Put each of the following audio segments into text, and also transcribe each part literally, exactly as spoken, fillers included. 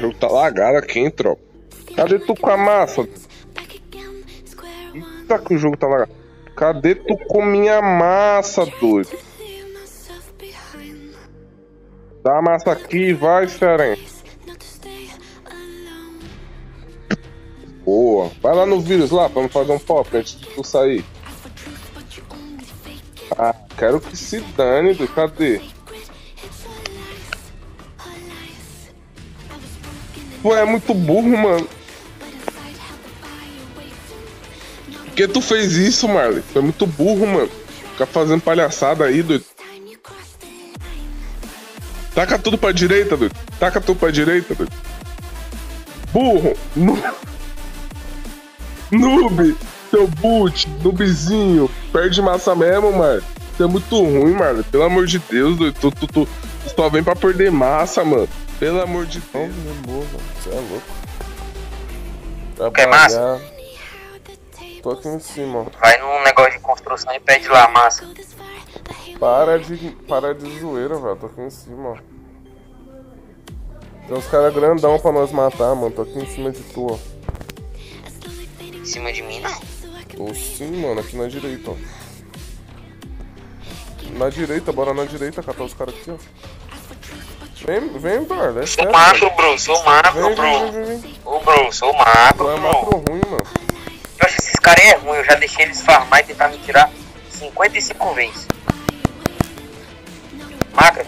jogo tá lagado aqui, hein, tropa? Cadê tu com a massa? Eita que o jogo tá lagado. Cadê tu com minha massa, doido? Dá a massa aqui, vai, Seren. Boa. Vai lá no vírus lá pra não fazer um pop antes de tu sair. Ah, quero que se dane, doido. Cadê? Tu é muito burro, mano. Por que tu fez isso, Marley? Tu é muito burro, mano. Ficar fazendo palhaçada aí, doido. Taca tudo pra direita, doido. Taca tudo pra direita, doido. Burro. Noob. Seu boot. Noobzinho. Perde massa mesmo, mano. Você é muito ruim, mano. Pelo amor de Deus, doido. Tu, tu, tu, tu só vem pra perder massa, mano. Pelo amor de Deus. Meu burro, você é louco. Quer massa? Tô aqui em cima. Vai num negócio de construção e pede lá a massa. Para de, para de zoeira, velho. Tô aqui em cima, ó. Tem uns caras grandão pra nós matar, mano. Tô aqui em cima de tu, ó. Em cima de mim, não? Tô sim, mano. Aqui na direita, ó. Na direita, bora na direita catar os caras aqui, ó. Vem, vem, Bar. É sou macro, bro. Sou macro, vem, bro. Vem, vem, vem. Ô, bro. Sou macro, Tu é bro. macro ruim, mano. Eu acho que esses caras é ruim. Eu já deixei eles farmar e tentar me tirar cinquenta e cinco vezes. Macro.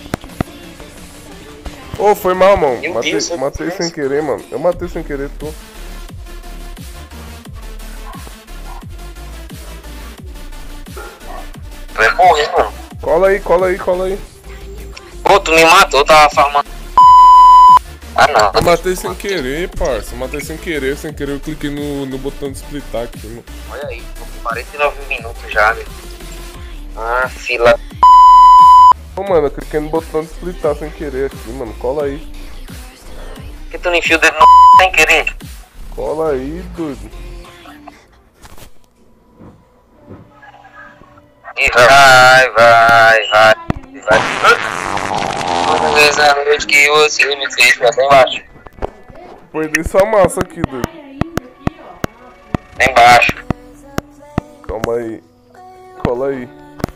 Ô, oh, foi mal, mano. Meu Matei, Deus, matei sem querer, mano. Eu matei sem querer, tu. Tu vai morrer, mano. Cola aí, cola aí, cola aí. Pô, tu me matou, tava farmando. Ah, não. Eu matei sem querer, parça. Eu matei sem querer, sem querer eu cliquei no, no botão de splitar aqui, mano. Olha aí, tô com quarenta e nove minutos já, velho. Ah, fila. Ô, mano, eu cliquei no botão de splitar sem querer aqui, mano. Cola aí. Por que tu não enfia o dedo no sem querer? Cola aí, doido. E vai, vai, vai, vai. Toda vez à noite que você me fez pra lá embaixo. Perdi sua massa aqui, doido. Lá embaixo. Calma aí. Cola aí.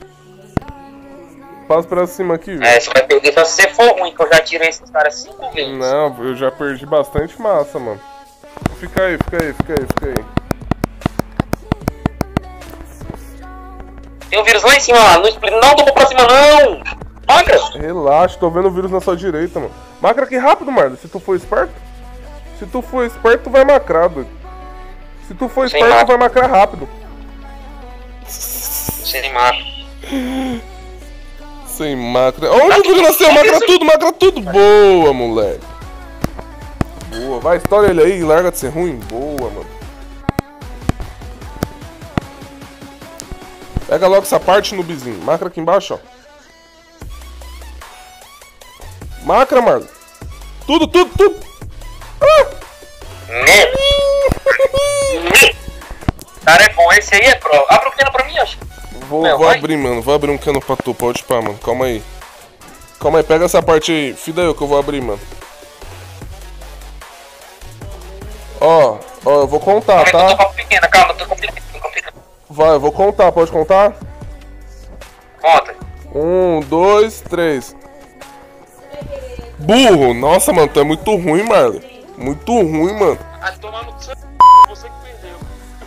Passa pra cima aqui, velho. É, você vai perder só se você for ruim, que eu já tirei esses caras cinco vezes. Não, eu já perdi bastante massa, mano. Fica aí, fica aí, fica aí, fica aí. Tem um vírus lá em cima, lá. Não, não tô pra cima, não! Macra! Relaxa, tô vendo o vírus na sua direita, mano. Macra aqui rápido, Marlon. Se tu for esperto. Se tu for esperto, tu vai macrar, doido. Se tu for Sem esperto, macra. tu vai macrar rápido. Sem macra. Sem macra. Onde o vírus nasceu? Macra tudo, macra tudo. Boa, moleque. Boa. Vai, estoura ele aí. Larga de ser ruim. Boa, mano. Pega logo essa parte no bizinho. Macra aqui embaixo, ó. Macra, Marlon. Tudo, tudo, tudo. Ah! Né? Cara, é bom. Esse aí é pro. Abre o cano pra mim, acho. Vou, Meu, vou vai. abrir, mano. Vou abrir um cano pra tu. Pode pá, mano. Calma aí. Calma aí. Pega essa parte aí. Fida eu que eu vou abrir, mano. Ó, ó, eu vou contar, Eu tô tá? com a pequena, calma, tô com a pequena. tô com a pequena. Vai, eu vou contar. Pode contar? Conta. Um, dois, três. Burro! Nossa, mano, tu é muito ruim, Marlon. Muito ruim, mano. Ah, tomar no seu você que perdeu.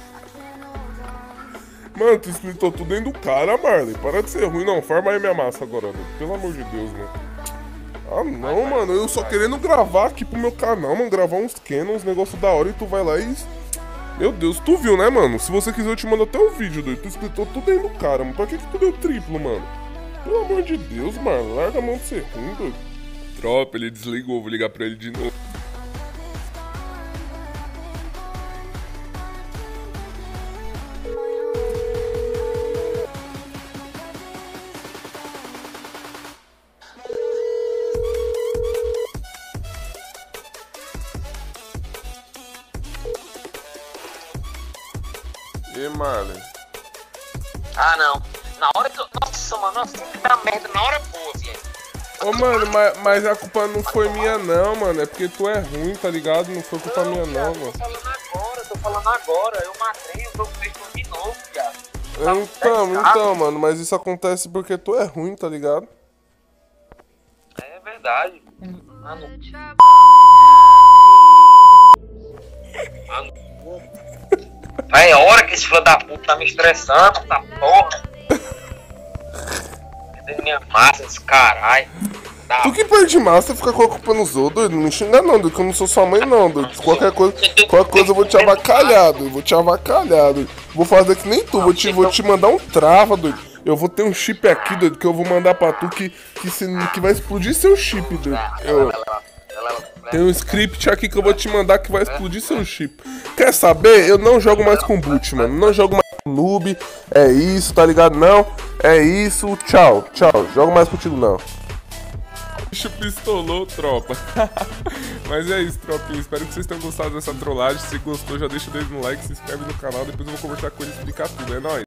Mano, tu splitou tudo dentro do cara, Marley. Para de ser ruim, não. Farma aí minha massa agora, velho. Pelo amor de Deus, mano. Ah, não, mano. Eu só querendo gravar aqui pro meu canal, mano. Gravar uns canon, uns negócios da hora e tu vai lá e... Meu Deus, tu viu, né, mano? Se você quiser, eu te mando até o vídeo, doido. Tu splitou tudo dentro do cara, mano. Pra que que tu deu triplo, mano? Pelo amor de Deus, mano. Larga a mão de ser ruim, doido. Tropa, ele desligou. Vou ligar pra ele de novo. E Marley? Ah, não. Na hora que eu... Nossa, mano, eu sempre dá merda na hora boa, velho. Ô, mano, mas, mas a culpa não foi minha, não, mano. É porque tu é ruim, tá ligado? Não foi culpa Não, minha, viado, não, mano. tô falando agora, tô falando agora. Eu matei o jogo fez de novo, viado. Então, então, mano, mas isso acontece porque tu é ruim, tá ligado? É verdade. Mano. Mano. Vai, é hora que esse filho da puta tá me estressando, tá porra. Perdendo minha massa, esse caralho. Tá. Tu que perde massa fica com a culpa nos outros, doido. Não me xinga não, doido, que eu não sou sua mãe não, doido. Qualquer coisa, qualquer coisa eu vou te avacalhar, doido. Vou te avacalhar, doido. Vou fazer que nem tu, vou te, vou te mandar um trava, doido. Eu vou ter um chip aqui, doido, que eu vou mandar pra tu que, que, se, que vai explodir seu chip, doido. Eu, tem um script aqui que eu vou te mandar que vai explodir seu chip. Quer saber? Eu não jogo mais com boot, mano. Não jogo mais com noob. É isso, tá ligado? Não. É isso. Tchau, tchau. Jogo mais contigo, não. Bicho pistolou, tropa. Mas é isso, tropinha. Espero que vocês tenham gostado dessa trollagem. Se gostou, já deixa o dedo no like, se inscreve no canal. Depois eu vou conversar com ele e explicar tudo. É nóis.